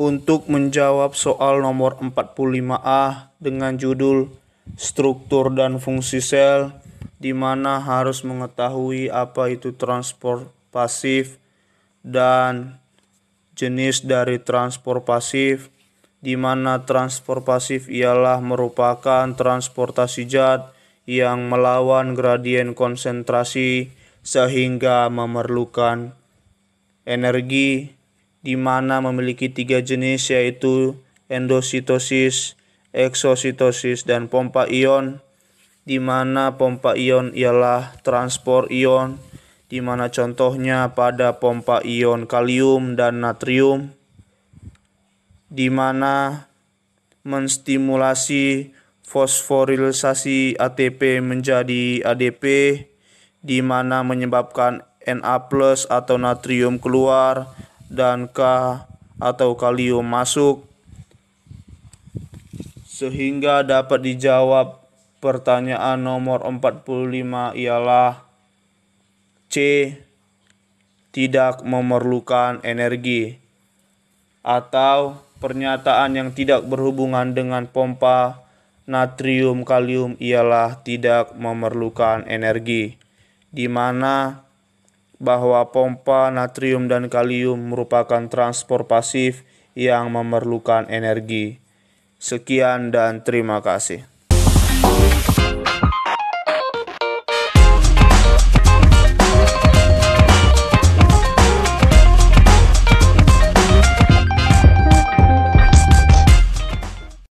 untuk menjawab soal nomor 45A dengan judul Struktur dan Fungsi Sel, di mana harus mengetahui apa itu transport pasif dan jenis dari transport pasif, di mana transport pasif ialah merupakan transportasi zat yang melawan gradien konsentrasi sehingga memerlukan energi, di mana memiliki 3 jenis yaitu endositosis, eksositosis, dan pompa ion, di mana pompa ion ialah transport ion, di mana contohnya pada pompa ion kalium dan natrium, di mana menstimulasi fosforilisasi ATP menjadi ADP, di mana menyebabkan Na+ atau natrium keluar dan K atau kalium masuk, sehingga dapat dijawab pertanyaan nomor 45 ialah C. Tidak memerlukan energi, atau pernyataan yang tidak berhubungan dengan pompa natrium kalium ialah tidak memerlukan energi, di mana bahwa pompa natrium dan kalium merupakan transport pasif yang memerlukan energi. Sekian dan terima kasih.